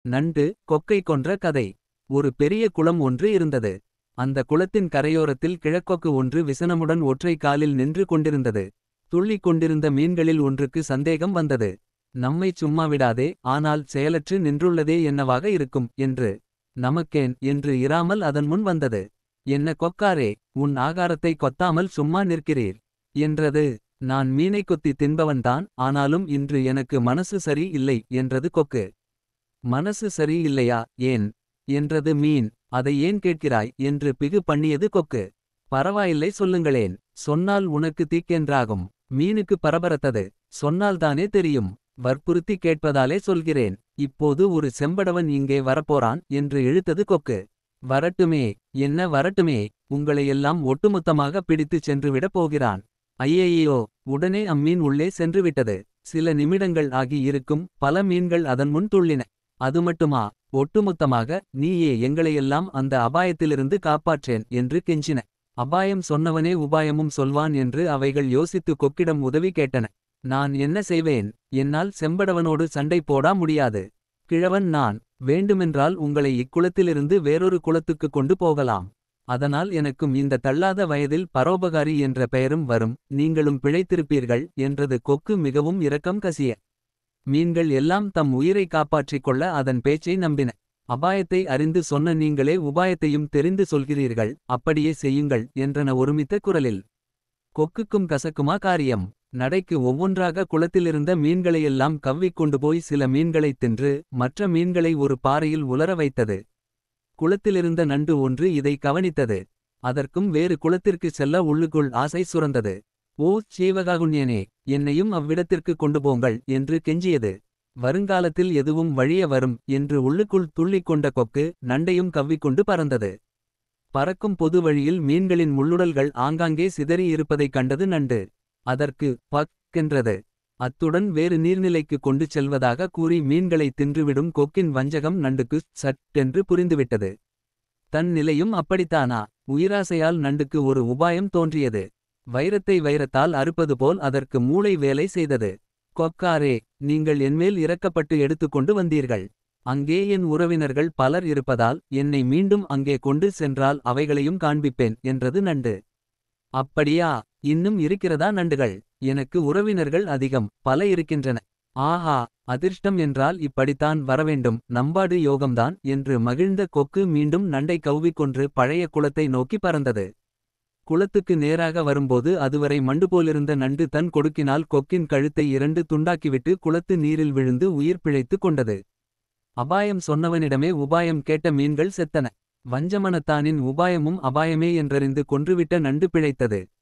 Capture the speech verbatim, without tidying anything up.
நண்டு கொக்கை கொன்ற கதை. ஒரு பெரிய குளம் ஒன்று இருந்தது. அந்த குளத்தின் கரையோரத்தில் கிழக்கொக்கு ஒன்று விசனமுடன் ஒற்றை காலில் நின்று கொண்டிருந்தது. துள்ளிக் கொண்டிருந்த மீன்களில் ஒன்றுக்கு சந்தேகம் வந்தது. நம்மைச் சும்மா விடாதே, ஆனால் செயலற்று நின்றுள்ளதே என்னவாக இருக்கும் என்று. நமக்கேன் என்று இராமல் அதன் முன் வந்தது. என்ன கொக்காரே, உன் ஆகாரத்தை கொத்தாமல் சும்மா நிற்கிறீர் என்றது. நான் மீனை கொத்தி தின்பவன்தான், ஆனாலும் இன்று எனக்கு மனசு சரி இல்லை என்றது கொக்கு. மனசு சரி இல்லையா, ஏன் என்றது மீன். அதை ஏன் கேட்கிறாய் என்று பிகு பண்ணியது கொக்கு. பரவாயில்லை, சொல்லுங்களேன், சொன்னால் உனக்கு தீக்கென்றாகும். மீனுக்கு பரபரத்தது. சொன்னால்தானே தெரியும். வற்புறுத்தி கேட்பதாலே சொல்கிறேன். இப்போது ஒரு செம்படவன் இங்கே வரப்போறான் என்று இழுத்தது கொக்கு. வரட்டுமே, என்ன வரட்டுமே, உங்களையெல்லாம் ஒட்டுமொத்தமாக பிடித்துச் சென்றுவிடப் போகிறான். ஐயையோ, உடனே அம்மீன் உள்ளே சென்றுவிட்டது. சில நிமிடங்கள் ஆகி இருக்கும். பல மீன்கள் அதன் முன் துள்ளின. அது மட்டுமா, ஒட்டுமொத்தமாக நீயே எங்களையெல்லாம் அந்த அபாயத்திலிருந்து காப்பாற்றேன் என்று கெஞ்சின. அபாயம் சொன்னவனே உபாயமும் சொல்வான் என்று அவைகள் யோசித்து கொக்கிடம் உதவி கேட்டன. நான் என்ன செய்வேன், என்னால் செம்படவனோடு சண்டை போடா முடியாது. கிழவன் நான். வேண்டுமென்றால் உங்களை இக்குளத்திலிருந்து வேறொரு குளத்துக்கு கொண்டு போகலாம். அதனால் எனக்கும் இந்த தள்ளாத வயதில் பரோபகாரி என்ற பெயரும் வரும். நீங்களும் பிழைத்திருப்பீர்கள் என்றது கொக்கு மிகவும் இரக்கம் கசிய. மீன்கள் எல்லாம் தம் உயிரை காப்பாற்றிக் கொள்ள அதன் பேச்சை நம்பின. அபாயத்தை அறிந்து சொன்ன நீங்களே உபாயத்தையும் தெரிந்து சொல்கிறீர்கள், அப்படியே செய்யுங்கள் என்றன ஒருமித்த குரலில். கொக்குக்கும் கசக்குமா காரியம். நடைக்கு ஒவ்வொன்றாக குளத்திலிருந்த மீன்களையெல்லாம் கவ்விக் கொண்டு போய் சில மீன்களைத் தின்று மற்ற மீன்களை ஒரு பாறையில் உலர வைத்தது. குளத்திலிருந்த நண்டு ஒன்று இதை கவனித்தது. அதற்கும் வேறு குளத்திற்கு செல்ல உள்ளுக்குள் ஆசை சுரந்தது. ஓ சீவகாகுண்யனே, என்னையும் அவ்விடத்திற்கு கொண்டு போங்கள் என்று கெஞ்சியது. வருங்காலத்தில் எதுவும் வழிய வரும் என்று உள்ளுக்குள் துள்ளிக் கொண்ட கொக்கு நண்டையும் கவ்விக்கொண்டு பறந்தது. பறக்கும் பொது வழியில் மீன்களின் முள்ளுடல்கள் ஆங்காங்கே சிதறி இருப்பதைக் கண்டது நண்டு. அதற்கு பக் என்றது. அத்துடன் வேறு நீர்நிலைக்கு கொண்டு செல்வதாக கூறி மீன்களை தின்றுவிடும் கொக்கின் வஞ்சகம் நண்டுக்கு சட்டென்று புரிந்துவிட்டது. தன் நிலையும் அப்படித்தானா? உயிராசையால் நண்டுக்கு ஒரு உபாயம் தோன்றியது. வைரத்தை வைரத்தால் அறுப்பது போல் அதற்கு மூளை வேலை செய்தது. கொக்காரே, நீங்கள் என்மேல் இறக்கப்பட்டு எடுத்துக்கொண்டு வந்தீர்கள். அங்கே என் உறவினர்கள் பலர் இருப்பதால் என்னை மீண்டும் அங்கே கொண்டு சென்றால் அவைகளையும் காண்பிப்பேன் என்றது நண்டு. அப்படியா, இன்னும் இருக்கிறதா நண்டுகள்? எனக்கு உறவினர்கள் அதிகம், பல இருக்கின்றன. ஆஹா, அதிர்ஷ்டம் என்றால் இப்படித்தான் வரவேண்டும், நம்பாடு யோகம்தான் என்று மகிழ்ந்த கொக்கு மீண்டும் நண்டை கவ்விக்கொன்று பழைய குளத்தை நோக்கி பறந்தது. குளத்துக்கு நேராக வரும்போது அதுவரை மண்டுபோலிருந்த நண்டு தன் கொடுக்கினால் கொக்கின் கழுத்தை இரண்டு துண்டாக்கிவிட்டு குளத்து நீரில் விழுந்து உயிர் பிழைத்து கொண்டது. அபாயம் சொன்னவனிடமே உபாயம் கேட்ட மீன்கள் செத்தன. வஞ்சமனத்தானின் உபாயமும் அபாயமே என்றறிந்து கொன்றுவிட்ட நண்டு பிழைத்தது.